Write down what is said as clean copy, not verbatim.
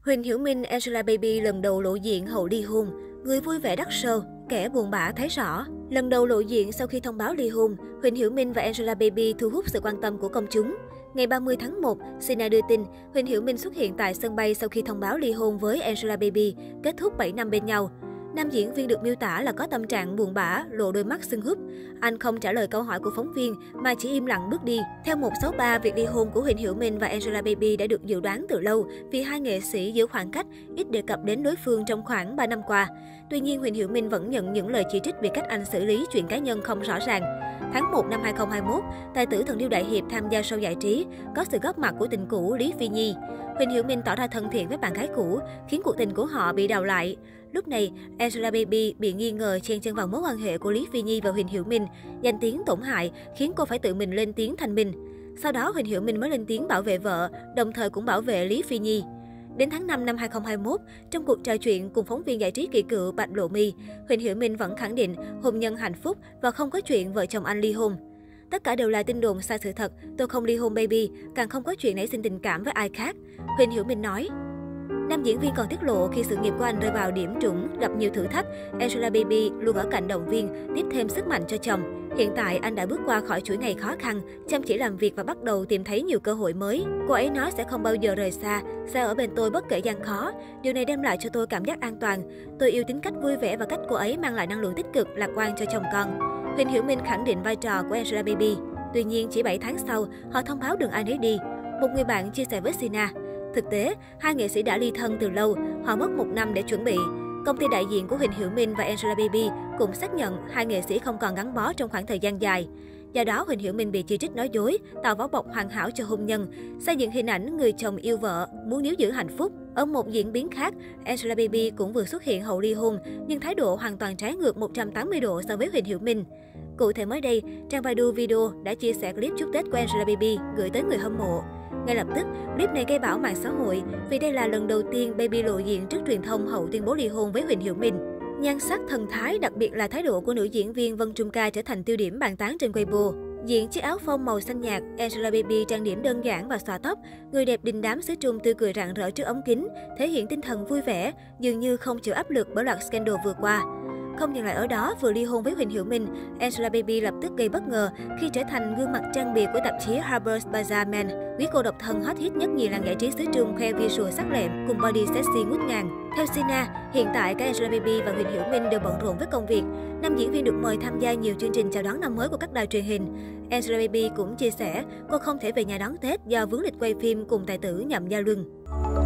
Huỳnh Hiểu Minh, Angelababy lần đầu lộ diện hậu ly hôn. Người vui vẻ đắt show, kẻ buồn bã thấy rõ. Lần đầu lộ diện sau khi thông báo ly hôn, Huỳnh Hiểu Minh và Angelababy thu hút sự quan tâm của công chúng. Ngày 30 tháng 1, Sina đưa tin Huỳnh Hiểu Minh xuất hiện tại sân bay sau khi thông báo ly hôn với Angelababy, kết thúc 7 năm bên nhau. Nam diễn viên được miêu tả là có tâm trạng buồn bã, lộ đôi mắt sưng húp. Anh không trả lời câu hỏi của phóng viên mà chỉ im lặng bước đi. Theo 163, việc ly hôn của Huỳnh Hiểu Minh và Angelababy đã được dự đoán từ lâu vì hai nghệ sĩ giữ khoảng cách, ít đề cập đến đối phương trong khoảng 3 năm qua. Tuy nhiên, Huỳnh Hiểu Minh vẫn nhận những lời chỉ trích về cách anh xử lý chuyện cá nhân không rõ ràng. Tháng 1 năm 2021, tài tử Thần Điêu Đại Hiệp tham gia show giải trí, có sự góp mặt của tình cũ Lý Phi Nhi. Huỳnh Hiểu Minh tỏ ra thân thiện với bạn gái cũ, khiến cuộc tình của họ bị đào lại. Lúc này, Angelababy bị nghi ngờ chen chân vào mối quan hệ của Lý Phi Nhi và Huỳnh Hiểu Minh, danh tiếng tổn hại, khiến cô phải tự mình lên tiếng thanh minh. Sau đó, Huỳnh Hiểu Minh mới lên tiếng bảo vệ vợ, đồng thời cũng bảo vệ Lý Phi Nhi. Đến tháng 5 năm 2021, trong cuộc trò chuyện cùng phóng viên giải trí kỳ cựu Bạch Lộ My, Huỳnh Hiểu Minh vẫn khẳng định hôn nhân hạnh phúc và không có chuyện vợ chồng anh ly hôn. Tất cả đều là tin đồn sai sự thật, tôi không ly hôn baby, càng không có chuyện nảy sinh tình cảm với ai khác. Huỳnh Hiểu Minh nói. Nam diễn viên còn tiết lộ khi sự nghiệp của anh rơi vào điểm trũng, gặp nhiều thử thách, Angelababy luôn ở cạnh động viên, tiếp thêm sức mạnh cho chồng. Hiện tại, anh đã bước qua khỏi chuỗi ngày khó khăn, chăm chỉ làm việc và bắt đầu tìm thấy nhiều cơ hội mới. Cô ấy nói sẽ không bao giờ rời xa, sẽ ở bên tôi bất kể gian khó. Điều này đem lại cho tôi cảm giác an toàn. Tôi yêu tính cách vui vẻ và cách cô ấy mang lại năng lượng tích cực, lạc quan cho chồng con. Huỳnh Hiểu Minh khẳng định vai trò của Angelababy. Tuy nhiên, chỉ 7 tháng sau, họ thông báo đường ai nấy đi. Một người bạn chia sẻ với Sina. Thực tế, hai nghệ sĩ đã ly thân từ lâu, họ mất 1 năm để chuẩn bị. Công ty đại diện của Huỳnh Hiểu Minh và Angelababy cũng xác nhận hai nghệ sĩ không còn gắn bó trong khoảng thời gian dài. Do đó, Huỳnh Hiểu Minh bị chỉ trích nói dối, tạo vỏ bọc hoàn hảo cho hôn nhân, xây dựng hình ảnh người chồng yêu vợ, muốn níu giữ hạnh phúc. Ở một diễn biến khác, Angelababy cũng vừa xuất hiện hậu ly hôn, nhưng thái độ hoàn toàn trái ngược 180 độ so với Huỳnh Hiểu Minh. Cụ thể mới đây, trang Baidu Video đã chia sẻ clip chúc Tết của Angelababy gửi tới người hâm mộ. Ngay lập tức, clip này gây bão mạng xã hội vì đây là lần đầu tiên baby lộ diện trước truyền thông hậu tuyên bố ly hôn với Huỳnh Hiểu Minh. Nhan sắc, thần thái, đặc biệt là thái độ của nữ diễn viên Vân Trung Ca trở thành tiêu điểm bàn tán trên Weibo. Diện chiếc áo phông màu xanh nhạt, Angelababy trang điểm đơn giản và xõa tóc, người đẹp đình đám xứ Trung tươi cười rạng rỡ trước ống kính, thể hiện tinh thần vui vẻ, dường như không chịu áp lực bởi loạt scandal vừa qua. Không dừng lại ở đó, vừa ly hôn với Huỳnh Hiểu Minh, Angelababy lập tức gây bất ngờ khi trở thành gương mặt trang bìa của tạp chí Harper's Bazaar Men. Quý cô độc thân hot hit nhất nhì làng giải trí xứ Trung khoe visual sắc lẹm cùng body sexy ngút ngàn. Theo Sina, hiện tại cả Angelababy và Huỳnh Hiểu Minh đều bận rộn với công việc. Nam diễn viên được mời tham gia nhiều chương trình chào đón năm mới của các đài truyền hình. Angelababy cũng chia sẻ cô không thể về nhà đón Tết do vướng lịch quay phim cùng tài tử Nhậm Gia Luân.